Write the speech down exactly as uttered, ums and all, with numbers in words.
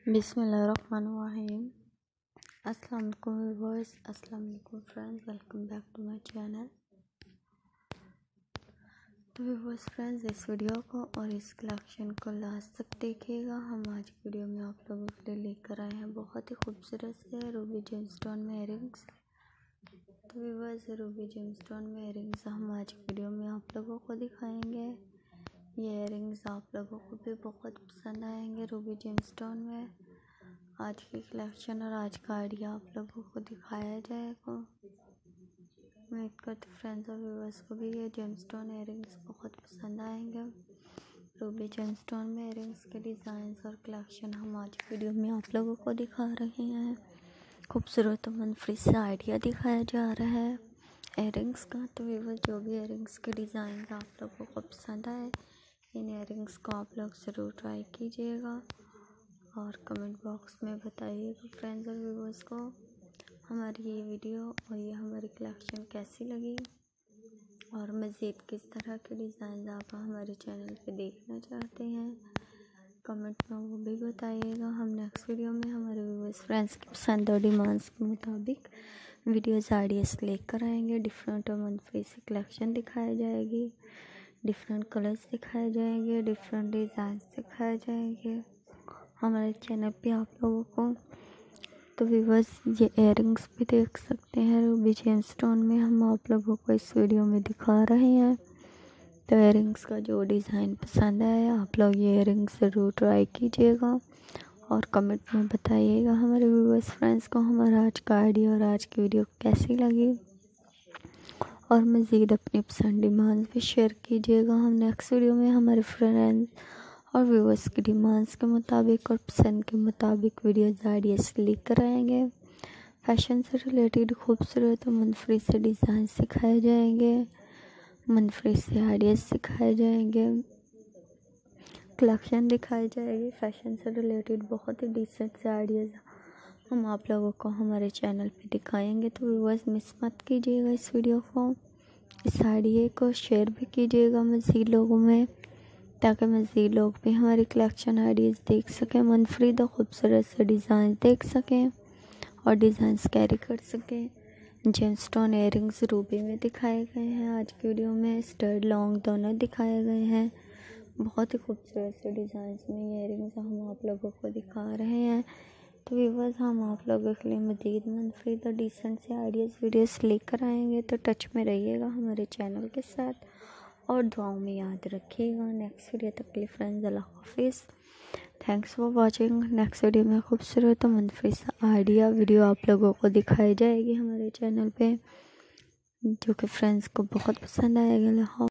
बिस्मिल्लाहिर्रहमानिर्रहीम। अस्सलाम वालेकुम व्यूअर्स, अस्सलाम वालेकुम friends, welcome back to my channel. तो व्यूअर्स फ्रेंड्स, इस वीडियो को और इस कलेक्शन को लास्ट तक देखिएगा। हम आज की वीडियो में आप लोगों के लिए लेकर आए हैं बहुत ही खूबसूरत से रूबी जेमस्टोन में इयररिंग्स। तो व्यूअर्स, रूबी जेमस्टोन में इयररिंग्स हम आज की वीडियो में आप लोगों को दिखाएंगे। ये इयररिंग्स आप लोगों को भी बहुत पसंद आएंगे रूबी जेमस्टोन में। आज की कलेक्शन और आज का आइडिया आप लोगों को दिखाया जाएगा। उम्मीद करते फ्रेंड्स और व्यूअर्स को भी ये जेमस्टोन इयररिंग्स बहुत पसंद आएंगे। रूबी जेमस्टोन में इयररिंग्स के डिज़ाइंस और कलेक्शन हम आज की वीडियो में आप लोगों को दिखा रहे हैं। खूबसूरत मनफरी से आइडिया दिखाया जा रहा है इयररिंग्स का। तो व्यूअर्स, जो भी इयररिंग्स के डिज़ाइन आप लोगों को पसंद आए, इन इयररिंग्स को आप लोग ज़रूर ट्राई कीजिएगा और कमेंट बॉक्स में बताइएगा फ्रेंड्स और व्यूअर्स को हमारी ये वीडियो और ये हमारी कलेक्शन कैसी लगी, और मज़ीद किस तरह के डिज़ाइन आप हमारे चैनल पे देखना चाहते हैं कमेंट में वो भी बताइएगा। हम नेक्स्ट वीडियो में हमारे व्यूअर्स फ्रेंड्स की पसंद और डिमांड्स के मुताबिक वीडियोज़ आइडियाज़ लेकर आएंगे। डिफरेंट और मनफरी से कलेक्शन दिखाई जाएगी, डिफरेंट कलर्स दिखाए जाएंगे, डिफरेंट डिज़ाइन दिखाए जाएंगे हमारे चैनल पे आप लोगों को। तो व्यूअर्स, ये इयररिंग्स भी देख सकते हैं रूबी जेमस्टोन में हम आप लोगों को इस वीडियो में दिखा रहे हैं। तो इयररिंग्स का जो डिज़ाइन पसंद आया, आप लोग ये इयररिंग्स ज़रूर ट्राई कीजिएगा और कमेंट में बताइएगा हमारे व्यूअर्स फ्रेंड्स को हमारा आज का आइडिया और आज की वीडियो कैसी लगी, और मज़ीद अपनी पसंद डिमांड्स भी शेयर कीजिएगा। हम नेक्स्ट वीडियो में हमारे फ्रेंड्स और व्यूअर्स की डिमांड्स के मुताबिक और पसंद के मुताबिक वीडियोज़ आइडियाज़ लेकर आएंगे। फैशन से रिलेटेड खूबसूरत और मनफरी से डिज़ाइन सिखाए जाएंगे, मनफरी से आइडियाज़ सिखाए जाएंगे, कलेक्शन दिखाई जाएगी। फैशन से रिलेटेड बहुत ही डिसेंट से आइडियाज़ हम आप लोगों को हमारे चैनल पे दिखाएंगे। तो व्यूअर्स, मिस मत कीजिएगा इस वीडियो को, इस आइडिया को शेयर भी कीजिएगा मज़ीद लोगों में, ताकि मज़ीद लोग भी हमारी कलेक्शन आइडियाज़ देख सकें, मनफरीद और खूबसूरत से डिज़ाइन देख सकें और डिज़ाइंस कैरी कर सकें। जेमस्टोन इयररिंग्स रूबी में दिखाए गए हैं आज की वीडियो में, स्टड लॉन्ग दोनों दिखाए गए हैं। बहुत ही खूबसूरत से डिज़ाइंस में ये इयररिंग्स हम आप लोगों को दिखा रहे हैं। तो व्यूअर्स, हम आप लोगों के लिए मज़ीद मनफरीद और डिसेंट से आइडियाज़ वीडियोस लेकर आएंगे। तो टच में रहिएगा हमारे चैनल के साथ और दुआओं में याद रखिएगा। नेक्स्ट वीडियो तक के लिए फ्रेंड्स, अल्लाह हाफिज़। Thanks for watching. Next video में खूबसूरत और मनफरी सा आइडिया वीडियो आप लोगों को दिखाई जाएगी हमारे चैनल पे, जो कि फ्रेंड्स को बहुत पसंद आएगा।